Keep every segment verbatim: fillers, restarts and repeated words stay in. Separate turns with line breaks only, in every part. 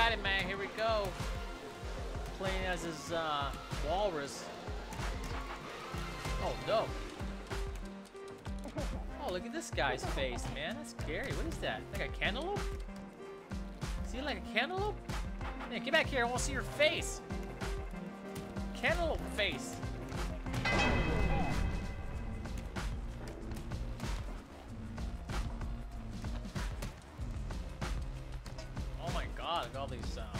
Alrighty, man, here we go. Playing as his uh, walrus. Oh no. Oh, look at this guy's face, man. That's scary. What is that? Like a cantaloupe? Is he like a cantaloupe? Man, get back here. I want to see your face. Cantaloupe face. Oh my god, look at all these uh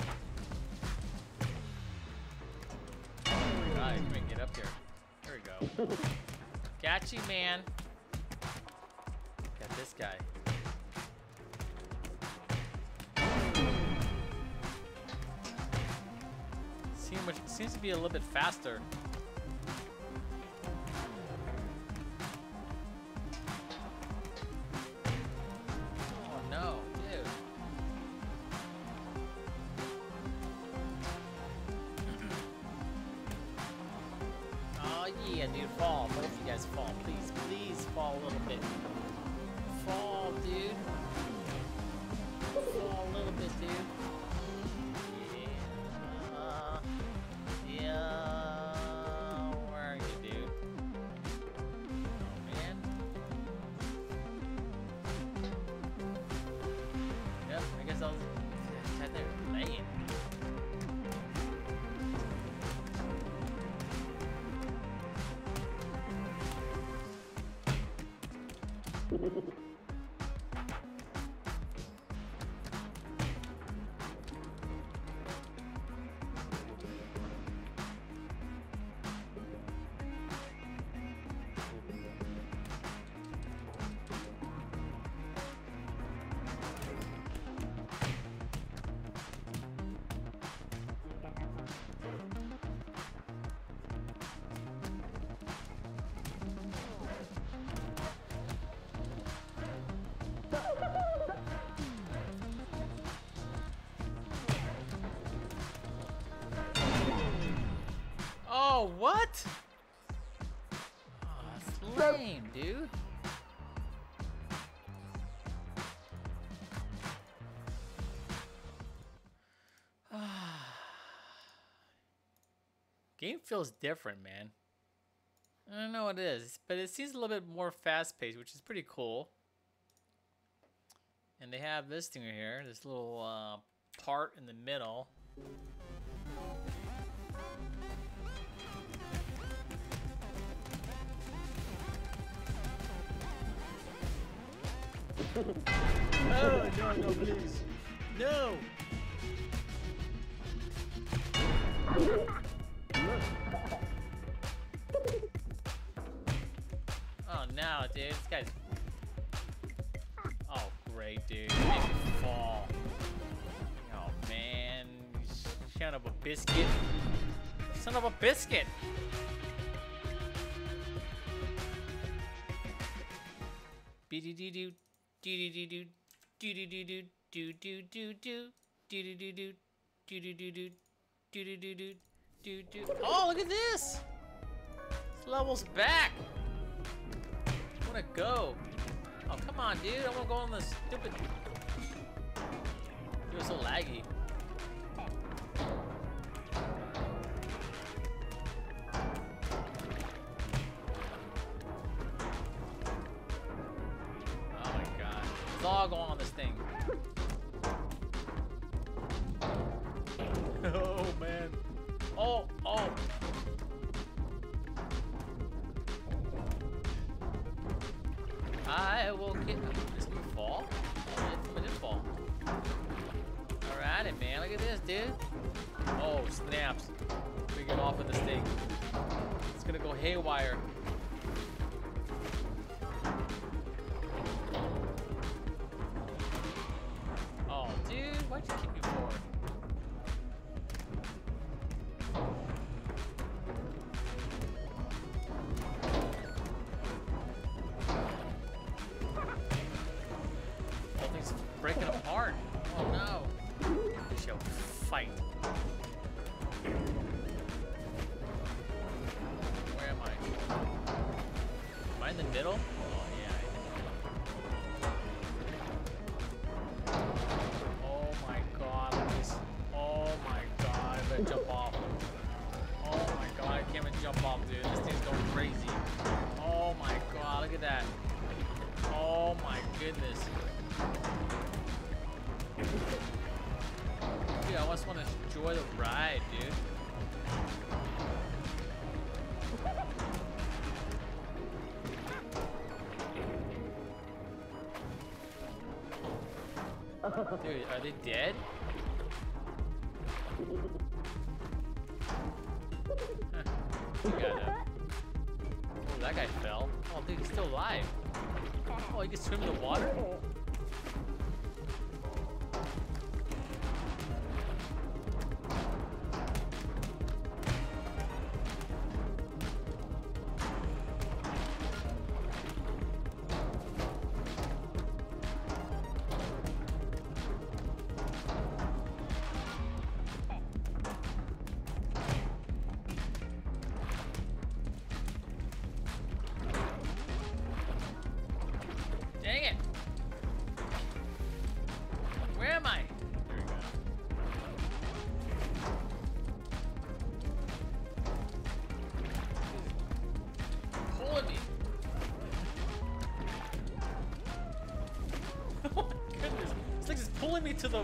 Alright, come on, get up here. Here we go. Got you, man. Got this guy. Seems, much, seems to be a little bit faster. Oh no, dude. Oh yeah, dude, fall. What if you guys fall? Please, please fall a little bit. Fall, dude. Fall a little bit, dude. Yeah. Uh, yeah. Where are you, dude? Oh, man. Yep, I guess I was out there laying. Oh, what? Oh, that's lame, dude. Game feels different, man. I don't know what it is, but it seems a little bit more fast-paced, which is pretty cool. And they have this thing right here, this little uh, part in the middle. Oh, no, no, please. No! Oh, no, dude. This guy's... Oh, great, dude. You make me fall. Oh, man. Son of a biscuit. Son of a biscuit! Be-do-do-do. Do-do-do-do. Do-do-do-do. Do-do-do-do. Do-do-do-do. Do-do-do-do. Do-do-do-do. Do-do. Oh, look at this! This level's back! I wanna go. Oh, come on, dude. I wanna go on this stupid... It was so laggy. Oh my god. Let's all go on this thing. Oh, man. Oh, oh. I will get. This can fall? Oh, it did fall. Alrighty, man. Look at this, dude. Oh, snaps. We get off of this thing. It's gonna go haywire. Oh, dude. Why'd you kick me for? Breaking apart. Oh no. We shall fight. Where am I? Am I in the middle? Oh yeah. Oh my god, look at even jump off. Oh my god, I can't even jump off, dude. This thing's going crazy. Oh my god, look at that. Oh my goodness. Dude, I just want to enjoy the ride, dude. Dude, are they dead? Huh. You got it. Oh, that guy fell. Oh, dude, he's still alive. Oh, he can swim in the water? Dang it! Where am I? There we go. He's pulling me. Oh my goodness! It's like it's pulling me to the.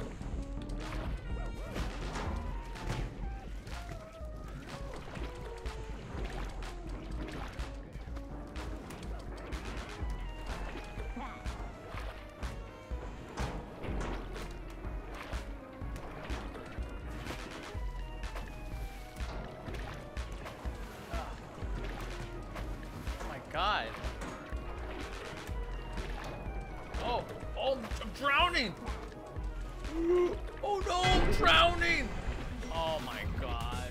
God. Oh, oh, I'm drowning. Oh no, I'm drowning. Oh my God.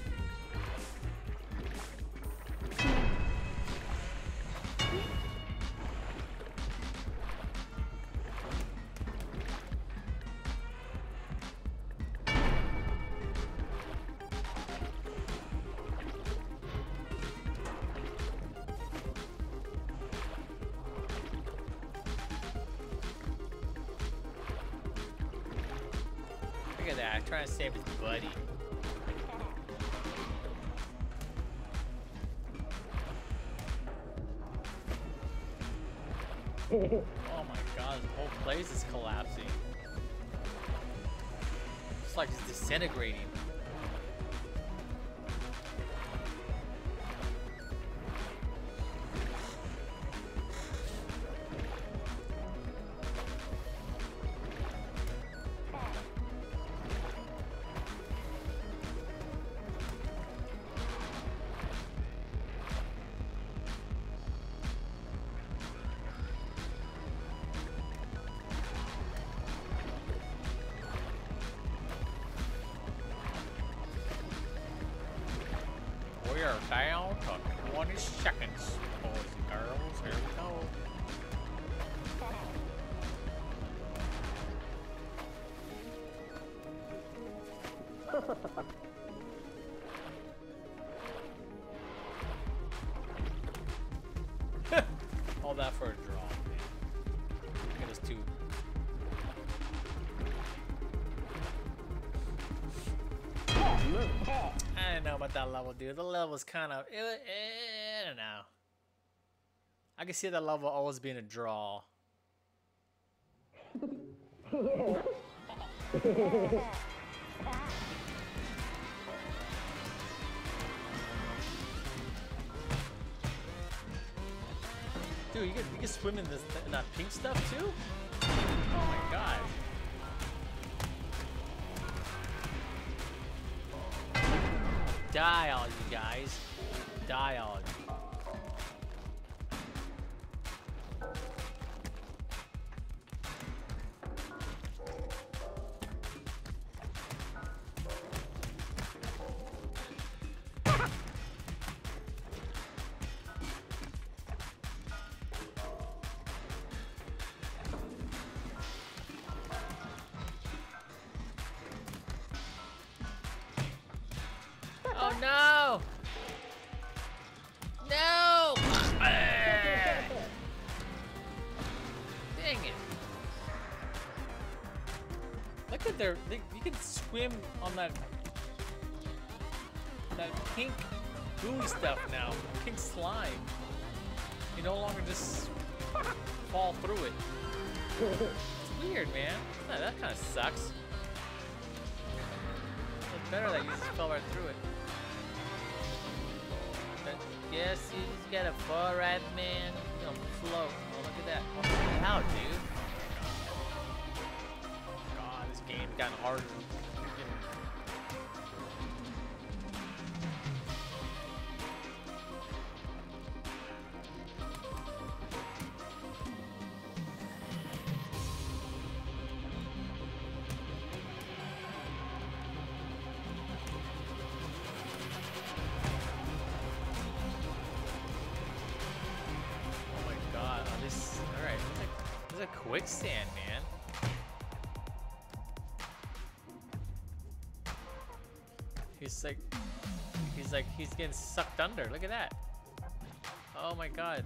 Look at that, I'm trying to save his buddy. Oh my god, this whole place is collapsing. It's like it's disintegrating. We are down to twenty seconds, boys and girls. Here we go. All that for a draw, man. Look at us two. I didn't know about that level, dude. The level's kind of, it, it, I don't know. I can see that level always being a draw. Dude, you can, you can swim in, this, in that pink stuff too? Oh my god. Die, all you guys. Die, all of you. Oh no! No! Dang it! Look at their. They, you can swim on that that pink gooey stuff now. Pink slime. You no longer just fall through it. It's weird, man. Yeah, that kind of sucks. It's better that you just fell right through it. But yes, you just got a fall right, man. You're gonna float. Oh, look at that. Oh, how, dude? God, this game's gotten harder. There's a quicksand, man. He's like, he's like, he's getting sucked under. Look at that. Oh my god.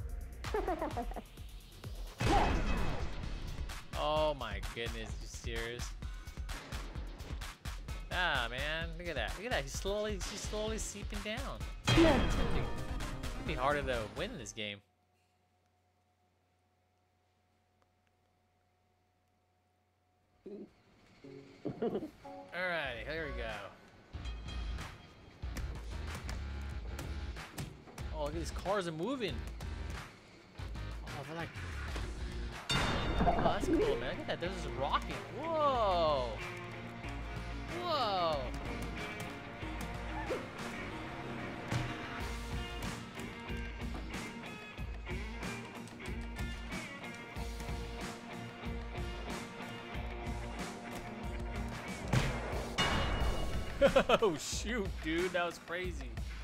Oh my goodness, you serious? Ah, man, look at that. Look at that. He's slowly, she's slowly seeping down. It's gonna be, it's gonna be harder to win this game. Alright, here we go. Oh, look at these cars are moving. Oh, they're like... Oh, that's cool, man. Look at that. They're just rocking. Whoa! Whoa! Oh shoot, dude, that was crazy.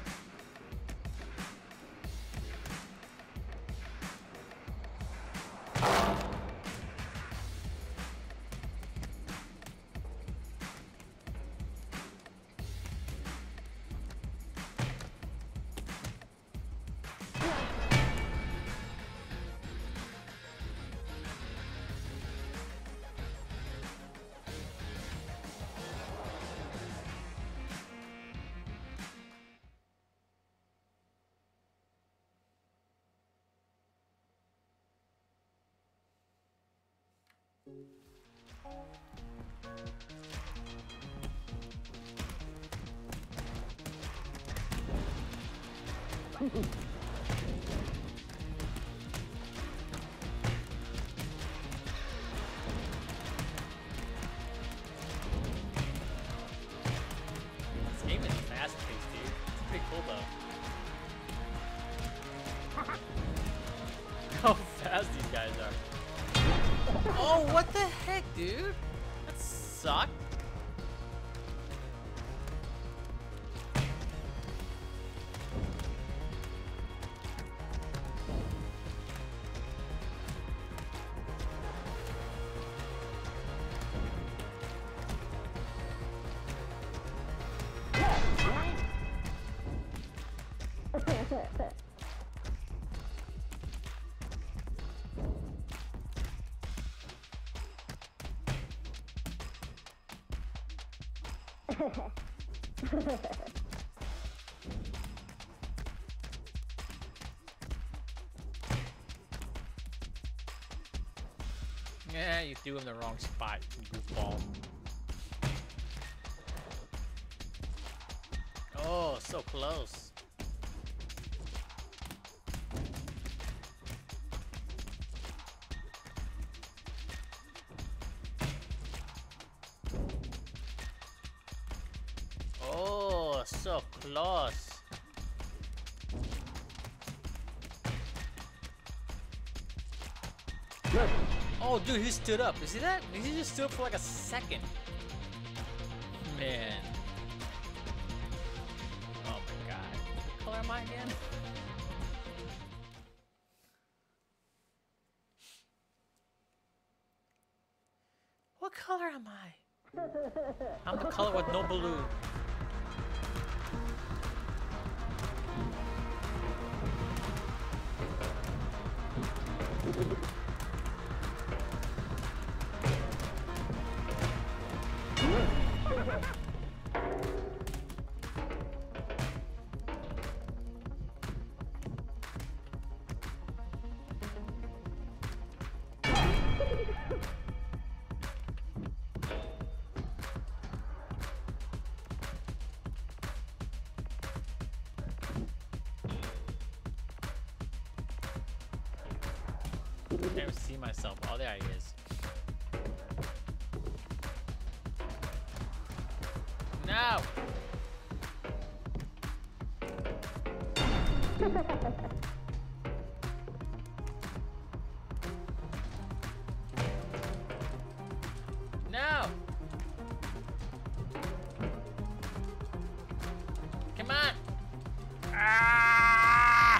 This game is fast-paced, dude. It's pretty cool, though. How fast these guys are. Oh, what the heck, dude? That sucked. Yeah, you threw him in the wrong spot, you goofball. Oh, so close. Oh, so close. Oh, dude, he stood up. You see that? He just stood up for like a second. Man. Oh my god. What color am I again? What color am I? I'm the color with no balloon. Can't even see myself. Oh, there he is. No! No! Come on! Ah!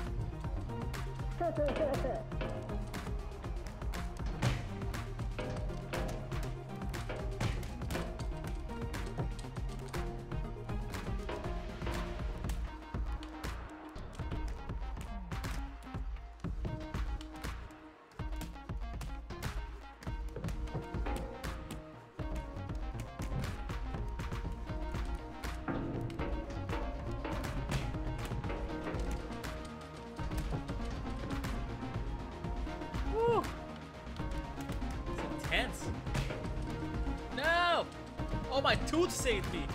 Woo. It's intense. No! Oh, my tooth saved me.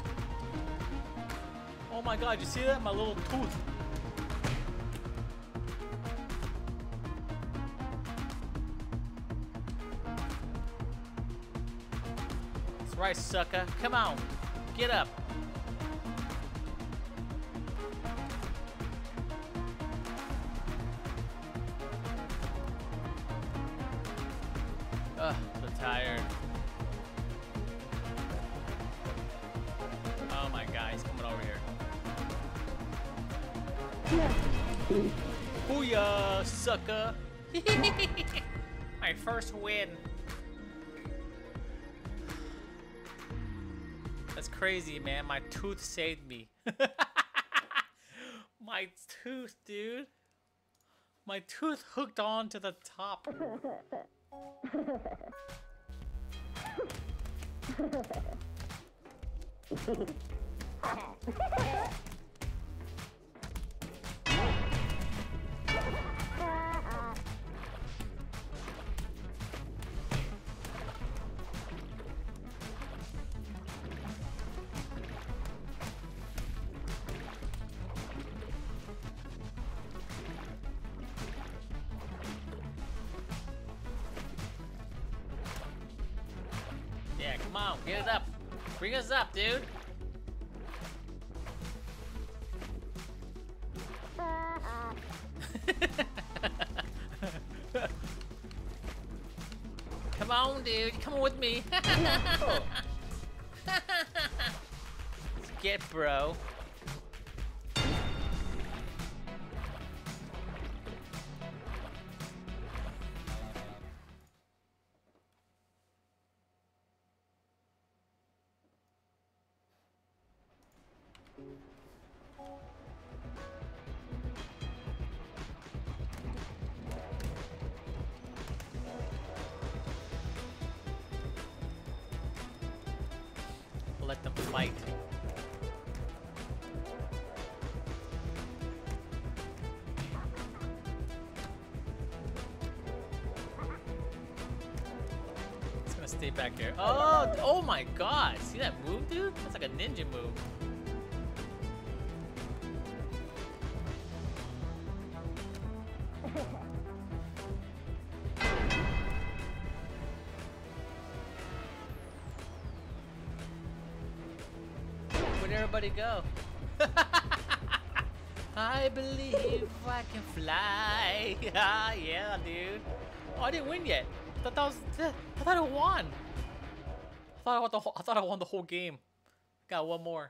Oh my god, you see that? My little tooth. That's right, sucker. Come on. Get up. Ugh, so tired. Oh my god, he's coming over here. Booyah, sucker! My first win. That's crazy, man. My tooth saved me. My tooth, dude. My tooth hooked on to the top. Yeah, come on, get it up. Bring us up, dude. Come on, dude. Come on with me. Let's get, bro. Let them fight. It's gonna stay back here. Oh, oh my god! See that move, dude? That's like a ninja move. Where'd everybody go? I believe I can fly. Ah, yeah, dude. Oh, I didn't win yet. I thought that was. I thought I won. I thought I won the whole. I thought I won the whole game. Got one more.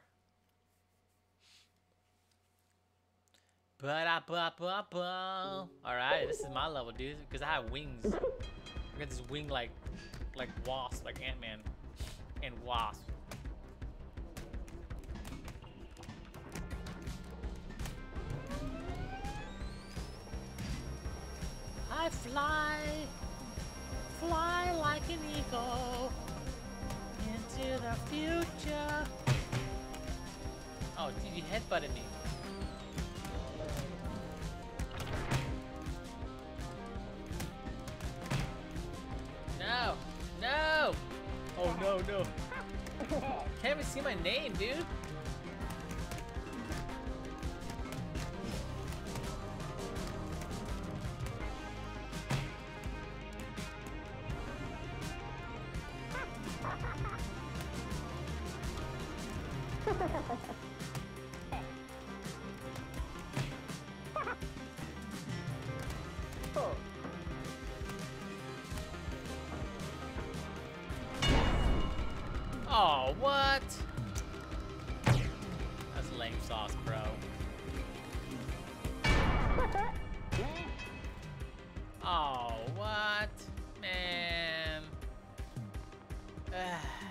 Ba-da-ba-ba-ba. All right, this is my level, dude. Because I have wings. I got this wing like, like wasp, like Ant-Man, and wasp. I fly, fly like an eagle into the future. Oh, dude, you headbutted me. No, no. Oh no, no. Can't even see my name, dude. Oh, what? That's lame sauce, bro. Oh, what? Man. Ugh.